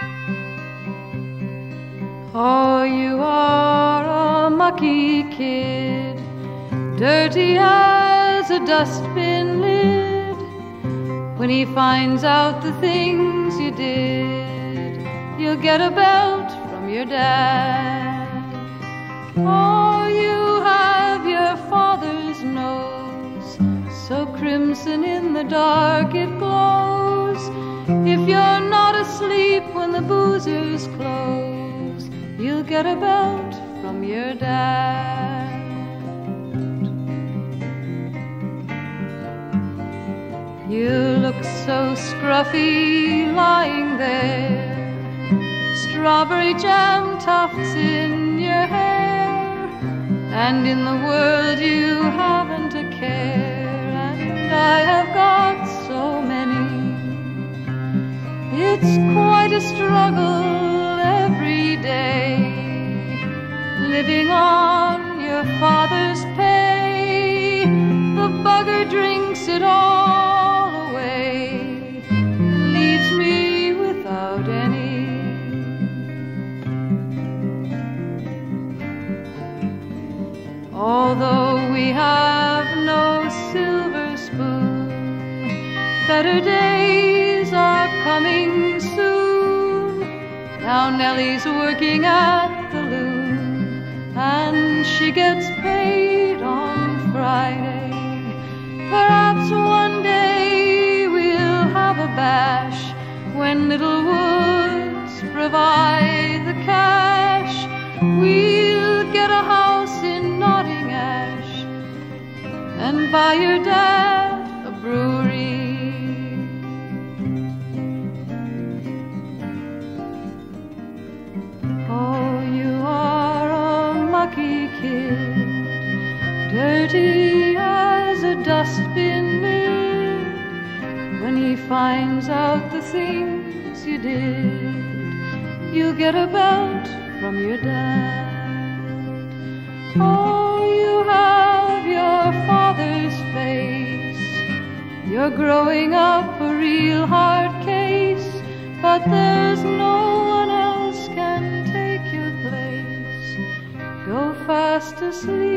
Oh, you are a mucky kid, dirty as a dustbin lid. When he finds out the things you did, you'll get a belt from your dad. Oh, you have your father's nose, so crimson in the dark it glows. If you're not asleep when the boozers close, you'll get a belt from your dad. You look so scruffy lying there, strawberry jam tufts in your hair, and in the world you haven't a care, and I have got so many. It's quite a struggle every day, living on your father's pay. The bugger drinks it all away, leaves me without any. Although we have no silver spoon, better days are coming soon. Now Nellie's working at the loom, and she gets paid on Friday. Perhaps one day we'll have a bash, when little Woods provide the cash. We'll get a house in Nottingash and buy your dad a brewery. Oh, you are a mucky kid, dirty as a dustbin lid. When he finds out the things you did, you'll get a belt from your dad. Oh, you have your father's face, you're growing up a real hard case, but there's no one else can take your place. Go fast asleep,